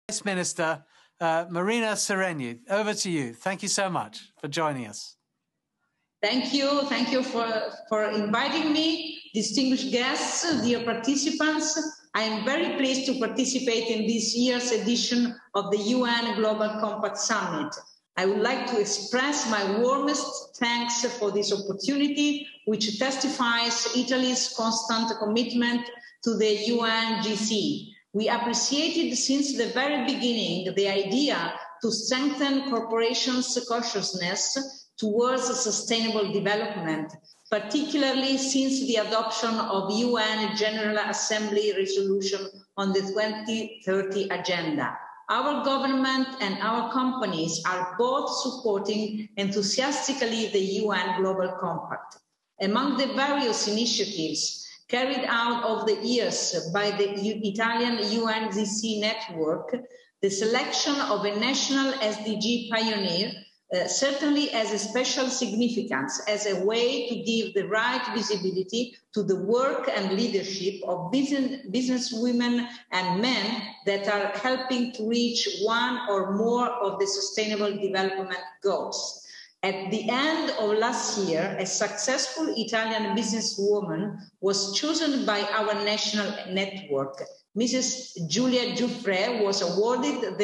Vice Minister Marina Sereni, over to you. Thank you so much for joining us. Thank you. Thank you for inviting me. Distinguished guests, dear participants, I am very pleased to participate in this year's edition of the UN Global Compact Summit. I would like to express my warmest thanks for this opportunity, which testifies Italy's constant commitment to the UNGC. We appreciated since the very beginning the idea to strengthen corporations' consciousness towards sustainable development, particularly since the adoption of UN General Assembly resolution on the 2030 Agenda. Our government and our companies are both supporting enthusiastically the UN Global Compact. Among the various initiatives carried out over the years by the Italian UNGC network, the selection of a national SDG pioneer certainly has a special significance as a way to give the right visibility to the work and leadership of business women and men that are helping to reach one or more of the Sustainable Development Goals. At the end of last year, a successful Italian businesswoman was chosen by our national network. Mrs. Giulia Giuffre was awarded with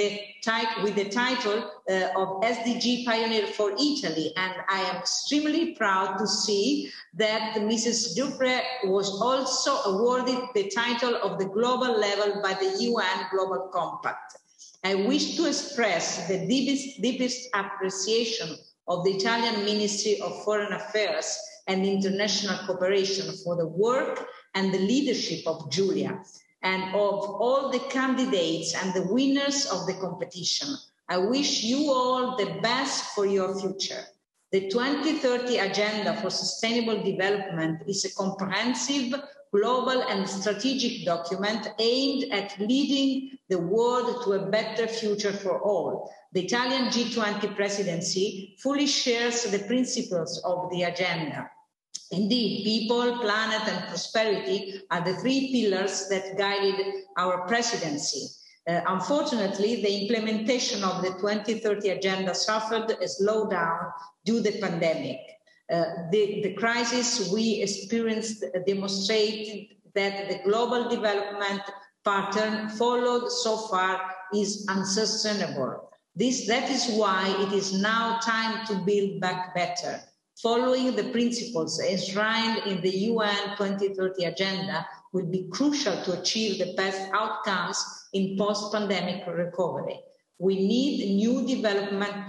the title of SDG Pioneer for Italy, and I am extremely proud to see that Mrs. Giuffre was also awarded the title of the global level by the UN Global Compact. I wish to express the deepest appreciation of the Italian Ministry of Foreign Affairs and International Cooperation for the work and the leadership of Giulia, and of all the candidates and the winners of the competition. I wish you all the best for your future. The 2030 Agenda for Sustainable Development is a comprehensive, global and strategic document aimed at leading the world to a better future for all. The Italian G20 presidency fully shares the principles of the agenda. Indeed, people, planet and prosperity are the three pillars that guided our presidency. Unfortunately, the implementation of the 2030 Agenda suffered a slowdown due to the pandemic. The crisis we experienced demonstrated that the global development pattern followed so far is unsustainable. That is why it is now time to build back better. Following the principles enshrined in the UN 2030 Agenda will be crucial to achieve the best outcomes in post-pandemic recovery. We need new development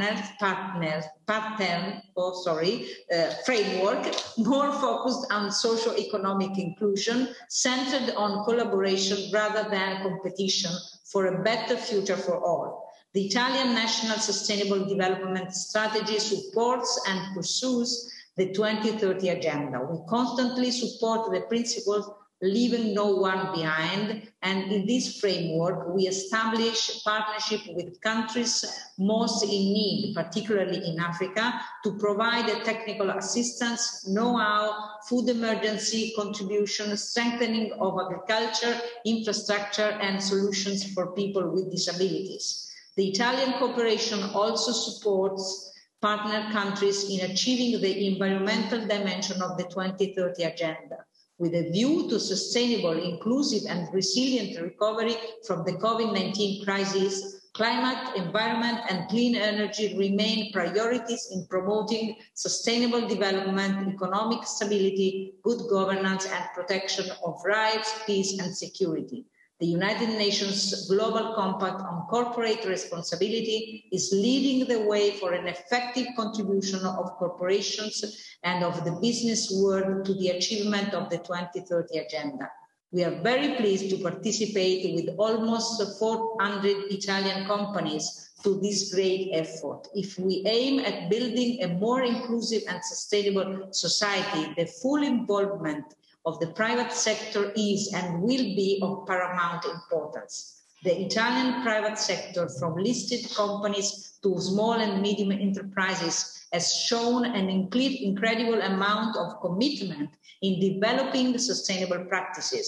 framework more focused on socio-economic inclusion, centered on collaboration rather than competition for a better future for all. The Italian National Sustainable Development Strategy supports and pursues the 2030 Agenda. We constantly support the principles leaving no one behind, and in this framework we establish partnership with countries most in need, particularly in Africa, to provide technical assistance, know-how, food emergency contribution, strengthening of agriculture, infrastructure and solutions for people with disabilities. The Italian cooperation also supports partner countries in achieving the environmental dimension of the 2030 Agenda, with a view to sustainable, inclusive and resilient recovery from the COVID-19 crisis. Climate, environment and clean energy remain priorities in promoting sustainable development, economic stability, good governance and protection of rights, peace and security. The United Nations Global Compact on Corporate Responsibility is leading the way for an effective contribution of corporations and of the business world to the achievement of the 2030 Agenda. We are very pleased to participate with almost 400 Italian companies to this great effort. If we aim at building a more inclusive and sustainable society, the full involvement of the private sector is and will be of paramount importance. The Italian private sector, from listed companies to small and medium enterprises, has shown an incredible amount of commitment in developing sustainable practices.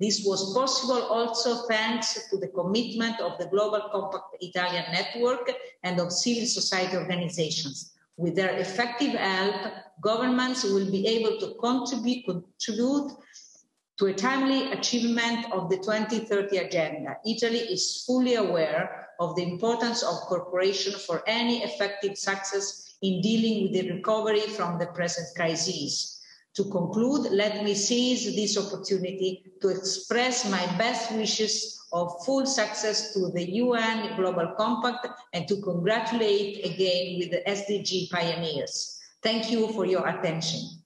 This was possible also thanks to the commitment of the Global Compact Italian network and of civil society organizations. With their effective help, governments will be able to contribute to a timely achievement of the 2030 agenda. Italy is fully aware of the importance of cooperation for any effective success in dealing with the recovery from the present crisis. To conclude, let me seize this opportunity to express my best wishes of full success to the UN Global Compact and to congratulate again with the SDG pioneers. Thank you for your attention.